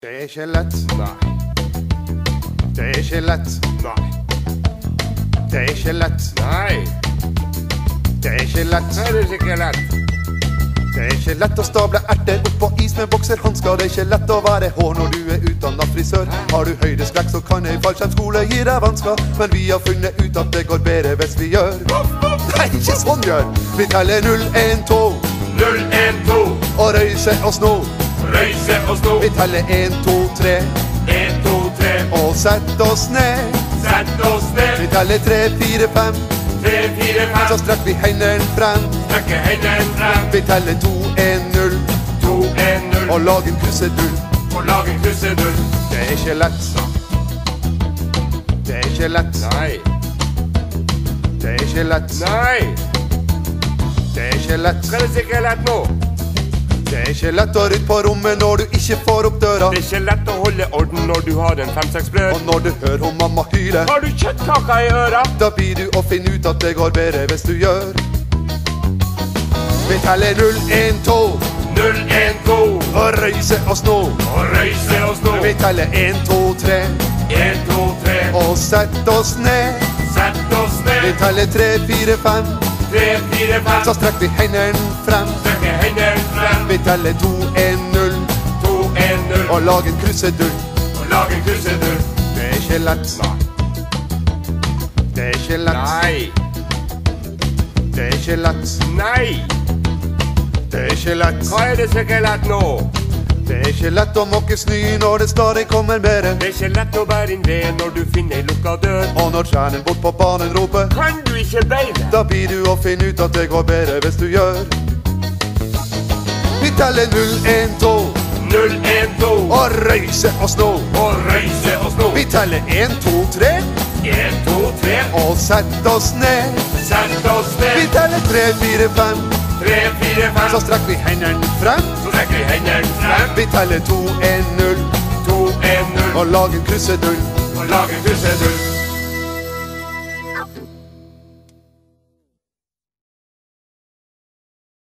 Det er ikke lett. Nei. Det er ikke lett. Nei. Det er ikke lett. Nei. Det er ikke lett. Nei, det er ikke lett. Det er ikke lett å stable erter opp på is med bokserhansker. Det er ikke lett å være hår når du er utdannet frisør. Har du høydeskrekk, så kan ei fallskjermskole gi deg vansker. Men vi har funnet ut at det går bedre hvis vi gjør. Nei, ikke sånn gjør. Vi teller 0, 1, 2. 0, 1, 2. Og røyse oss nå. Røyse oss nå. Vi teller 1, 2, 3. 1, 2, 3. Og sett oss ned. Sett oss ned. Vi teller 3, 4, 5. 3, 4, 5. Så strekker vi hendene frem. Strekker hendene frem. Vi teller 2, 1, 0. 2, 1, 0. Og lag en krusedull. Og lag en krusedull. Det er ikke lett. Det er ikke lett. Nei. Det er ikke lett. Nei. Det er ikke lett. Det er ikke lett nå. Det er ikke lett å rydde på rommet når du ikke får opp døra. Det er ikke lett å holde orden når du har en 5-6 brød. Og når du hører hun mamma hyle, Har du kjøttkaker i øra? da blir du å finne ut at det går bedre hvis du gjør. Vi teller 0, 1, 2. 0, 1, 2. Og røyse oss nå. Og røyse oss nå. Vi teller 1, 2, 3. 1, 2, 3. Og sett oss ned. Sett oss Vi ned. teller 3, 4, 5. 3, 4, 5. Så strekker vi hendene frem. Strekker hendene frem. Vi teller 2, 1, 0. 2, 1, 0. Og lag en krusedull. Og lag en krusedull. Det er ikke lett. Nei. Det er ikke lett. Nei. Det er ikke lett. Nei. Det er ikke lett. Hva er det som ikke er lett nå? Det er ikke lett å måke snø når det stadig kommer mere. Det er ikke lett å bære inn ved når du finner ei lukka dør. Og når stjernen bort på banen roper, Kan du ikke beile? da blir du å finne ut at det går bedre hvis du gjør. Vi teller 0, 1, 2. 0, 1, 2. Og røyse oss nå. Og røyse oss nå. Vi teller 1, 2, 3. 1, 2, 3. Og sett oss ned. Sett oss Vi ned. teller 3, 4, 5. 3, 4, 5. Så strekker vi hendene frem. Så strekker vi hendene frem. Vi teller 2, 1, 0. 2, 1, 0. Og lag en krusedull. Og lag en krusedull.